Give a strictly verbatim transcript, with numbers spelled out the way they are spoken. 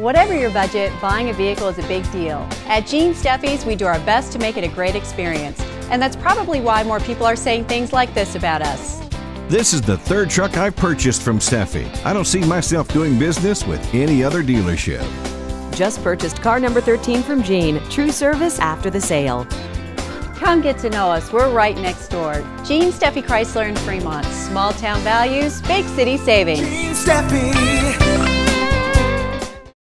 Whatever your budget, buying a vehicle is a big deal. At Gene Steffi's, we do our best to make it a great experience. And that's probably why more people are saying things like this about us. This is the third truck I've purchased from Steffy. I don't see myself doing business with any other dealership. Just purchased car number thirteen from Gene. True service after the sale. Come get to know us. We're right next door. Gene Steffi Chrysler in Fremont. Small town values, big city savings. Gene Steffi.